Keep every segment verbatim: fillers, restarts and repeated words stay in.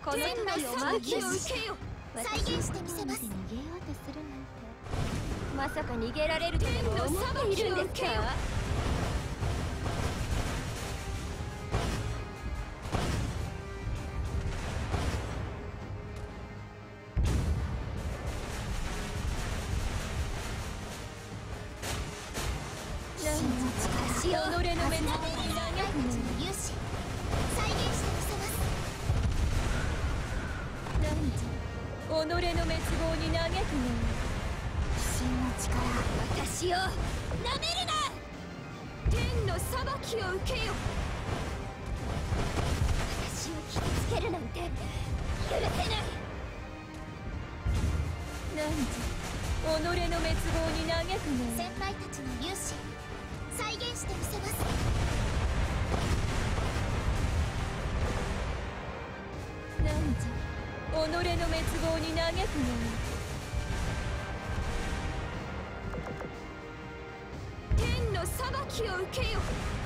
この世界を満喫を受けよ。 再現してみせます。 逃げようとするなんて。 まさか逃げられるとでも思っているんですか？己の滅亡に投げ込む。 勇姿再現してみせます。 なんじゃ、己の滅亡に投げ込む。 真の力、 私をなめるな。天の裁きを受けよ。私を傷つけるなんて許せない。なんじゃ、己の滅亡に投げ込む。 先輩たちの勇姿再現してみせます。 なんじゃ、己の滅亡に投げ込む。天の裁きを受けよ。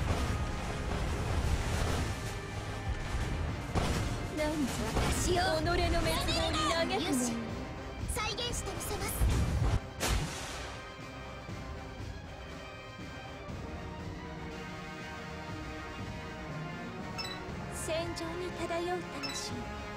なんじゃ、私を己の滅亡に投げ込む。 再現してみせます。 戦場に漂う魂。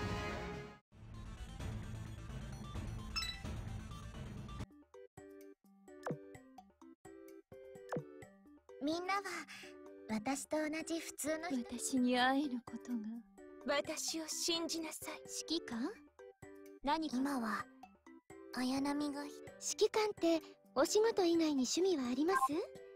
みんなは私と同じ普通の人。 私に会えることが私を信じなさい。 指揮官？何か今は綾波が指揮官ってお仕事以外に趣味はあります？